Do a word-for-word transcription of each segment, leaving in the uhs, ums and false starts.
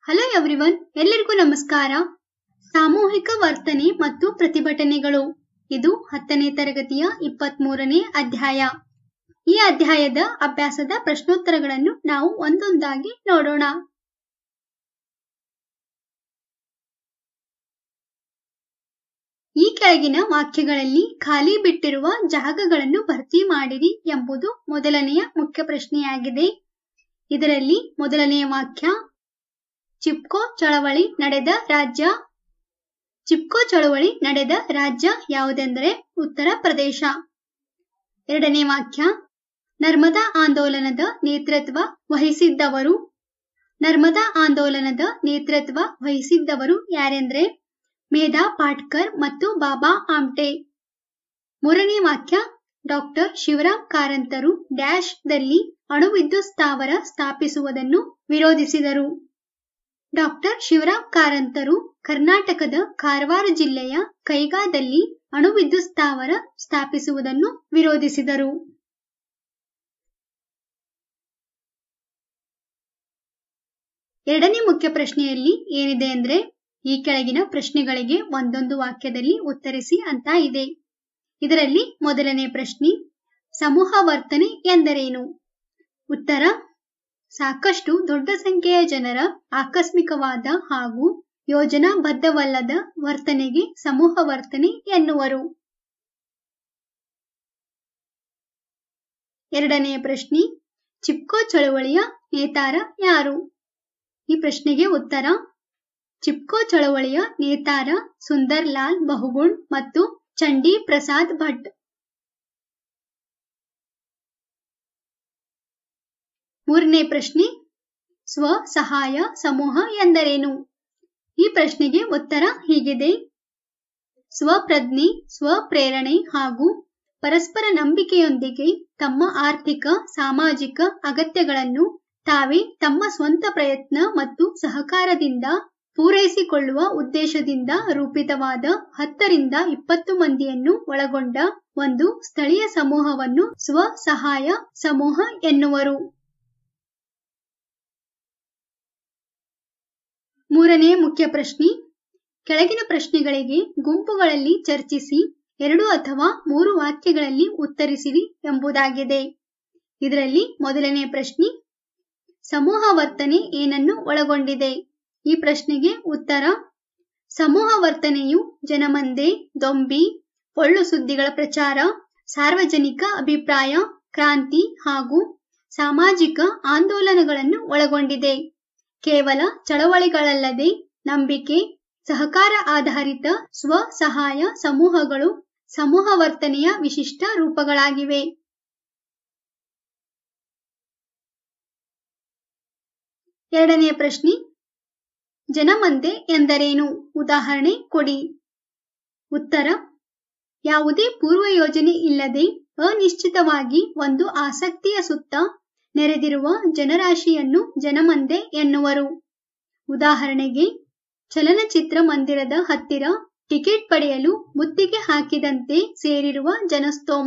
Hello everyone, ಎಲ್ಲರಿಗೂ ನಮಸ್ಕಾರ. ಸಾಮೂಹಿಕ ವರ್ತನೆ ಮತ್ತು ಪ್ರತಿಭಟನೆಗಳು, ಇದು ಹತ್ತನೇ ತರಗತಿಯ ಇಪ್ಪತ್ತ್ ಮೂರನೇ ಅಧ್ಯಾಯ. ಈ ಅಧ್ಯಾಯದ ಅಭ್ಯಾಸದ ಪ್ರಶ್ನೋತ್ತರಗಳನ್ನು ನಾವು ಒಂದೊಂದಾಗಿ ನೋಡೋಣ. ಈ ಕೆಳಗಿನ ವಾಕ್ಯಗಳಲ್ಲಿ ಖಾಲಿ ಬಿಟ್ಟಿರುವ ಜಾಗಗಳನ್ನು ಭರ್ತಿ ಮಾಡಿರಿ ಎಂಬುದು ಮೊದಲನೆಯ ಮುಖ್ಯ ಪ್ರಶ್ನೆಯಾಗಿದೆ. ಇದರಲ್ಲಿ ಮೊದಲನೆಯ ವಾಕ್ಯ, ಚಿಪ್ಕೋ ಚಳವಳಿ ನಡೆದ ರಾಜ್ಯ ಚಿಪ್ಕೋ ಚಳವಳಿ ನಡೆದ ರಾಜ್ಯ ಯಾವುದೆಂದರೆ ಉತ್ತರ ಪ್ರದೇಶ. ಎರಡನೇ ವಾಕ್ಯ, ನರ್ಮದಾ ಆಂದೋಲನದ ನೇತೃತ್ವ ವಹಿಸಿದ್ದವರು ನರ್ಮದಾ ಆಂದೋಲನದ ನೇತೃತ್ವ ವಹಿಸಿದ್ದವರು ಯಾರೆಂದ್ರೆ ಮೇಧಾ ಪಾಟ್ಕರ್ ಮತ್ತು ಬಾಬಾ ಆಮ್ಟೆ. ಮೂರನೇ ವಾಕ್ಯ, ಡಾಕ್ಟರ್ ಶಿವರಾಮ್ ಕಾರಂತರು ಡ್ಯಾಶ್ ದಲ್ಲಿ ಅಣುವಿದ್ಯುತ್ ಸ್ಥಾವರ ಸ್ಥಾಪಿಸುವುದನ್ನು ವಿರೋಧಿಸಿದರು. ಡಾಕ್ಟರ್ ಶಿವರಾಮ್ ಕಾರಂತರು ಕರ್ನಾಟಕದ ಕಾರವಾರ ಜಿಲ್ಲೆಯ ಕೈಗಾದಲ್ಲಿ ಅಣುವಿದ್ಯುತ್ ಸ್ಥಾವರ ಸ್ಥಾಪಿಸುವುದನ್ನು ವಿರೋಧಿಸಿದರು. ಎರಡನೇ ಮುಖ್ಯ ಪ್ರಶ್ನೆಯಲ್ಲಿ ಏನಿದೆ ಅಂದ್ರೆ, ಈ ಕೆಳಗಿನ ಪ್ರಶ್ನೆಗಳಿಗೆ ಒಂದೊಂದು ವಾಕ್ಯದಲ್ಲಿ ಉತ್ತರಿಸಿ ಅಂತ ಇದೆ. ಇದರಲ್ಲಿ ಮೊದಲನೇ ಪ್ರಶ್ನೆ, ಸಮೂಹ ವರ್ತನೆ ಎಂದರೇನು? ಉತ್ತರ, ಸಾಕಷ್ಟು ದೊಡ್ಡ ಸಂಖ್ಯೆಯ ಜನರ ಆಕಸ್ಮಿಕವಾದ ಹಾಗೂ ಯೋಜನಾಬದ್ಧವಲ್ಲದ ವರ್ತನೆಗೆ ಸಮೂಹ ವರ್ತನೆ ಎನ್ನುವರು. ಎರಡನೆಯ ಪ್ರಶ್ನೆ, ಚಿಪ್ಕೋ ಚಳವಳಿಯ ನೇತಾರ ಯಾರು? ಈ ಪ್ರಶ್ನೆಗೆ ಉತ್ತರ, ಚಿಪ್ಕೋ ಚಳವಳಿಯ ನೇತಾರ ಸುಂದರ್ ಲಾಲ್ ಬಹುಗುಣ್ ಮತ್ತು ಚಂಡೀ ಪ್ರಸಾದ್ ಭಟ್. ಮೂರನೇ ಪ್ರಶ್ನೆ, ಸ್ವಸಹಾಯ ಸಮೂಹ ಎಂದರೇನು? ಈ ಪ್ರಶ್ನೆಗೆ ಉತ್ತರ ಹೀಗಿದೆ, ಸ್ವಪ್ರಜ್ಞೆ, ಸ್ವಪ್ರೇರಣೆ ಹಾಗೂ ಪರಸ್ಪರ ನಂಬಿಕೆಯೊಂದಿಗೆ ತಮ್ಮ ಆರ್ಥಿಕ ಸಾಮಾಜಿಕ ಅಗತ್ಯಗಳನ್ನು ತಾವೇ ತಮ್ಮ ಸ್ವಂತ ಪ್ರಯತ್ನ ಮತ್ತು ಸಹಕಾರದಿಂದ ಪೂರೈಸಿಕೊಳ್ಳುವ ಉದ್ದೇಶದಿಂದ ರೂಪಿತವಾದ ಹತ್ತರಿಂದ ಇಪ್ಪತ್ತು ಮಂದಿಯನ್ನು ಒಳಗೊಂಡ ಒಂದು ಸ್ಥಳೀಯ ಸಮೂಹವನ್ನು ಸ್ವಸಹಾಯ ಸಮೂಹ ಎನ್ನುವರು. ಮೂರನೇ ಮುಖ್ಯ ಪ್ರಶ್ನೆ, ಕೆಳಗಿನ ಪ್ರಶ್ನೆಗಳಿಗೆ ಗುಂಪುಗಳಲ್ಲಿ ಚರ್ಚಿಸಿ ಎರಡು ಅಥವಾ ಮೂರು ವಾಕ್ಯಗಳಲ್ಲಿ ಉತ್ತರಿಸಿರಿ ಎಂಬುದಾಗಿದೆ. ಇದರಲ್ಲಿ ಮೊದಲನೇ ಪ್ರಶ್ನೆ, ಸಮೂಹ ವರ್ತನೆ ಏನನ್ನು ಒಳಗೊಂಡಿದೆ? ಈ ಪ್ರಶ್ನೆಗೆ ಉತ್ತರ, ಸಮೂಹ ವರ್ತನೆಯು ಜನಮಂದೆ, ದೊಂಬಿ, ಪೊಳ್ಳು ಸುದ್ದಿಗಳ ಪ್ರಚಾರ, ಸಾರ್ವಜನಿಕ ಅಭಿಪ್ರಾಯ ಕ್ರಾಂತಿ ಹಾಗೂ ಸಾಮಾಜಿಕ ಆಂದೋಲನಗಳನ್ನು ಒಳಗೊಂಡಿದೆ. ಕೇವಲ ಚಳವಳಿಗಳಲ್ಲದೆ ನಂಬಿಕೆ, ಸಹಕಾರ ಆಧಾರಿತ ಸ್ವಸಹಾಯ ಸಮೂಹಗಳು ಸಮೂಹ ವರ್ತನೆಯ ವಿಶಿಷ್ಟ ರೂಪಗಳಾಗಿವೆ. ಎರಡನೆಯ ಪ್ರಶ್ನೆ, ಜನಮಂದೆ ಎಂದರೇನು? ಉದಾಹರಣೆ ಕೊಡಿ. ಉತ್ತರ, ಯಾವುದೇ ಪೂರ್ವ ಯೋಜನೆ ಇಲ್ಲದೆ ಅನಿಶ್ಚಿತವಾಗಿ ಒಂದು ಆಸಕ್ತಿಯ ಸುತ್ತ ನೆರೆದಿರುವ ಜನರಾಶಿಯನ್ನು ಜನಮಂದೆ ಎನ್ನುವರು. ಉದಾಹರಣೆಗೆ, ಚಲನಚಿತ್ರ ಮಂದಿರದ ಹತ್ತಿರ ಟಿಕೆಟ್ ಪಡೆಯಲು ಮುತ್ತಿಗೆ ಹಾಕಿದಂತೆ ಸೇರಿರುವ ಜನಸ್ತೋಮ.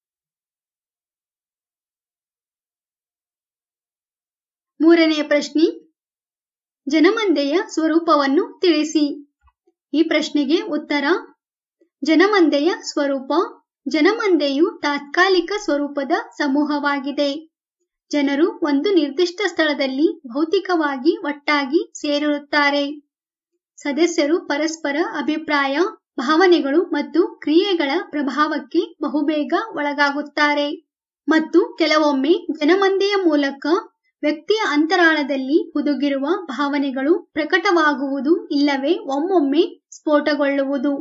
ಮೂರನೆಯ ಪ್ರಶ್ನೆ, ಜನಮಂದೆಯ ಸ್ವರೂಪವನ್ನು ತಿಳಿಸಿ. ಈ ಪ್ರಶ್ನೆಗೆ ಉತ್ತರ, ಜನಮಂದೆಯ ಸ್ವರೂಪ, ಜನಮಂದೆಯು ತಾತ್ಕಾಲಿಕ ಸ್ವರೂಪದ ಸಮೂಹವಾಗಿದೆ. ಜನರು ಒಂದು ನಿರ್ದಿಷ್ಟ ಸ್ಥಳದಲ್ಲಿ ಭೌತಿಕವಾಗಿ ಒಟ್ಟಾಗಿ ಸೇರಿರುತ್ತಾರೆ. ಸದಸ್ಯರು ಪರಸ್ಪರ ಅಭಿಪ್ರಾಯ, ಭಾವನೆಗಳು ಮತ್ತು ಕ್ರಿಯೆಗಳ ಪ್ರಭಾವಕ್ಕೆ ಬಹುಬೇಗ ಒಳಗಾಗುತ್ತಾರೆ ಮತ್ತು ಕೆಲವೊಮ್ಮೆ ಜನಮಂದೆಯ ಮೂಲಕ ವ್ಯಕ್ತಿಯ ಅಂತರಾಳದಲ್ಲಿ ಹುದುಗಿರುವ ಭಾವನೆಗಳು ಪ್ರಕಟವಾಗುವುದು ಇಲ್ಲವೇ ಒಮ್ಮೊಮ್ಮೆ ಸ್ಫೋಟಗೊಳ್ಳುವುದು.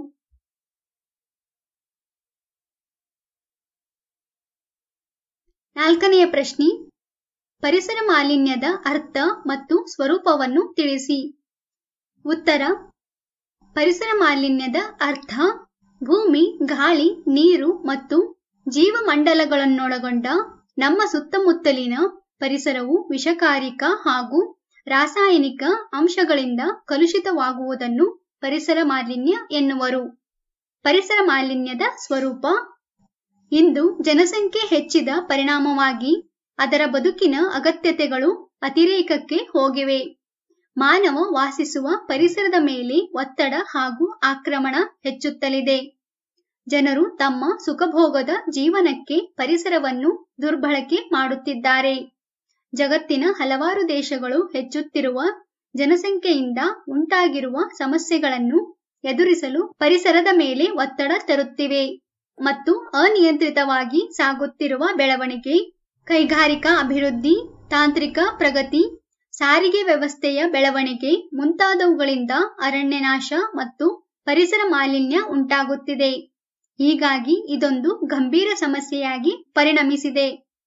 ನಾಲ್ಕನೆಯ ಪ್ರಶ್ನೆ, ಪರಿಸರ ಮಾಲಿನ್ಯದ ಅರ್ಥ ಮತ್ತು ಸ್ವರೂಪವನ್ನು ತಿಳಿಸಿ. ಉತ್ತರ, ಪರಿಸರ ಮಾಲಿನ್ಯದ ಅರ್ಥ ಭೂಮಿ, ಗಾಳಿ, ನೀರು ಮತ್ತು ಜೀವಮಂಡಲಗಳನ್ನೊಳಗೊಂಡ ನಮ್ಮ ಸುತ್ತಮುತ್ತಲಿನ ಪರಿಸರವು ವಿಷಕಾರಿಕ ಹಾಗೂ ರಾಸಾಯನಿಕ ಅಂಶಗಳಿಂದ ಕಲುಷಿತವಾಗುವುದನ್ನು ಪರಿಸರ ಮಾಲಿನ್ಯ ಎನ್ನುವರು. ಪರಿಸರ ಮಾಲಿನ್ಯದ ಸ್ವರೂಪ, ಇಂದು ಜನಸಂಖ್ಯೆ ಹೆಚ್ಚಿದ ಪರಿಣಾಮವಾಗಿ ಅದರ ಬದುಕಿನ ಅಗತ್ಯತೆಗಳು ಅತಿರೇಕಕ್ಕೆ ಹೋಗಿವೆ ಮಾನವ ವಾಸಿಸುವ ಪರಿಸರದ ಮೇಲೆ ಒತ್ತಡ ಹಾಗೂ ಆಕ್ರಮಣ ಹೆಚ್ಚುತ್ತಲಿದೆ. ಜನರು ತಮ್ಮ ಸುಖಭೋಗದ ಜೀವನಕ್ಕೆ ಪರಿಸರವನ್ನು ದುರ್ಬಳಕೆ ಮಾಡುತ್ತಿದ್ದಾರೆ. ಜಗತ್ತಿನ ಹಲವಾರು ದೇಶಗಳು ಹೆಚ್ಚುತ್ತಿರುವ ಜನಸಂಖ್ಯೆಯಿಂದ ಉಂಟಾಗಿರುವ ಸಮಸ್ಯೆಗಳನ್ನು ಎದುರಿಸಲು ಪರಿಸರದ ಮೇಲೆ ಒತ್ತಡ ತರುತ್ತಿವೆ ಮತ್ತು ಅನಿಯಂತ್ರಿತವಾಗಿ ಸಾಗುತ್ತಿರುವ ಬೆಳವಣಿಗೆ, ಕೈಗಾರಿಕಾ ಅಭಿವೃದ್ಧಿ, ತಾಂತ್ರಿಕ ಪ್ರಗತಿ, ಸಾರಿಗೆ ವ್ಯವಸ್ಥೆಯ ಬೆಳವಣಿಗೆ ಮುಂತಾದವುಗಳಿಂದ ಅರಣ್ಯನಾಶ ಮತ್ತು ಪರಿಸರ ಮಾಲಿನ್ಯ ಉಂಟಾಗುತ್ತಿದೆ. ಹೀಗಾಗಿ ಇದೊಂದು ಗಂಭೀರ ಸಮಸ್ಯೆಯಾಗಿ ಪರಿಣಮಿಸಿದೆ.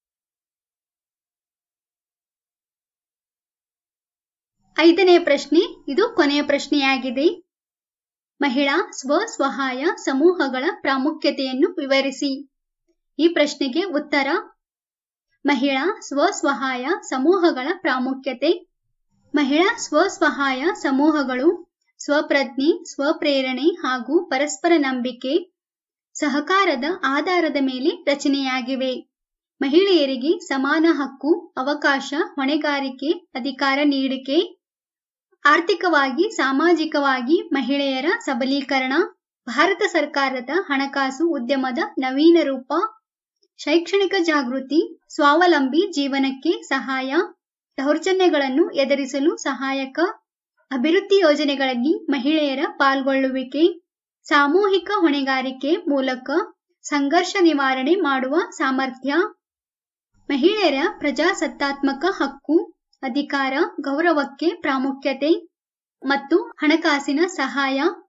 ಐದನೇ ಪ್ರಶ್ನೆ, ಇದು ಕೊನೆಯ ಪ್ರಶ್ನೆಯಾಗಿದೆ. ಮಹಿಳಾ ಸ್ವ-ಸಹಾಯ ಸಮೂಹಗಳ ಪ್ರಾಮುಖ್ಯತೆಯನ್ನು ವಿವರಿಸಿ. ಈ ಪ್ರಶ್ನೆಗೆ ಉತ್ತರ: ಮಹಿಳಾ ಸ್ವ-ಸಹಾಯ ಸಮೂಹಗಳ ಪ್ರಾಮುಖ್ಯತೆ. ಮಹಿಳಾ ಸ್ವ-ಸಹಾಯ ಸಮೂಹಗಳು ಸ್ವಪ್ರಜ್ಞೆ, ಸ್ವಪ್ರೇರಣೆ ಹಾಗೂ ಪರಸ್ಪರ ನಂಬಿಕೆ, ಸಹಕಾರದ ಆಧಾರದ ಮೇಲೆ ರಚನೆಯಾಗಿವೆ. ಮಹಿಳೆಯರಿಗೆ ಸಮಾನ ಹಕ್ಕು, ಅವಕಾಶ, ಹೊಣೆಗಾರಿಕೆ, ಅಧಿಕಾರ ನೀಡಿಕೆ, ಆರ್ಥಿಕವಾಗಿ ಸಾಮಾಜಿಕವಾಗಿ ಮಹಿಳೆಯರ ಸಬಲೀಕರಣ, ಭಾರತ ಸರ್ಕಾರದ ಹಣಕಾಸು ಉದ್ಯಮದ ನವೀನ ರೂಪ, ಶೈಕ್ಷಣಿಕ ಜಾಗೃತಿ, ಸ್ವಾವಲಂಬಿ ಜೀವನಕ್ಕೆ ಸಹಾಯ, ದೌರ್ಜನ್ಯಗಳನ್ನು ಎದುರಿಸಲು ಸಹಾಯಕ ಅಭಿವೃದ್ಧಿ ಯೋಜನೆಗಳಲ್ಲಿ ಮಹಿಳೆಯರ ಪಾಲ್ಗೊಳ್ಳುವಿಕೆ, ಸಾಮೂಹಿಕ ಹೊಣೆಗಾರಿಕೆ ಮೂಲಕ ಸಂಘರ್ಷ ನಿವಾರಣೆ ಮಾಡುವ ಸಾಮರ್ಥ್ಯ, ಮಹಿಳೆಯರ ಪ್ರಜಾಸತ್ತಾತ್ಮಕ ಹಕ್ಕು, ಅಧಿಕಾರ, ಗೌರವಕ್ಕೆ ಪ್ರಾಮುಖ್ಯತೆ ಮತ್ತು ಹಣಕಾಸಿನ ಸಹಾಯ